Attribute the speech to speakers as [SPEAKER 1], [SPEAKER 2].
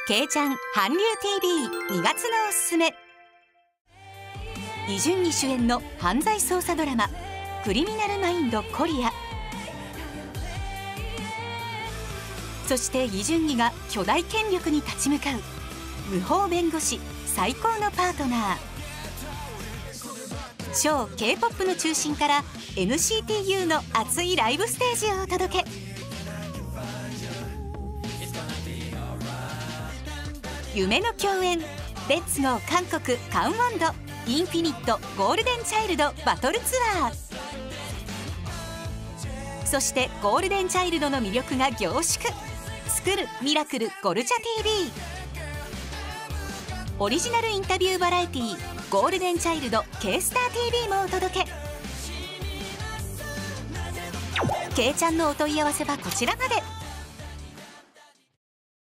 [SPEAKER 1] けいちゃん韓流 TV2 月のおすすめ。イ・ジュンギ主演の犯罪捜査ドラマ「クリミナルマインドコリア」。そしてイ・ジュンギが巨大権力に立ち向かう無法弁護士最高のパートナー。超 K-POP の中心から NCTU の熱いライブステージをお届け。夢の共演、レッツゴー韓国カンウォンドインフィニットゴールデンチャイルドバトルツアー。そしてゴールデンチャイルドの魅力が凝縮。作るミラクルゴルチャ TV オリジナルインタビューバラエティーゴールデンチャイルド K スター TV もお届け。けいちゃんのお問い合わせはこちらまで。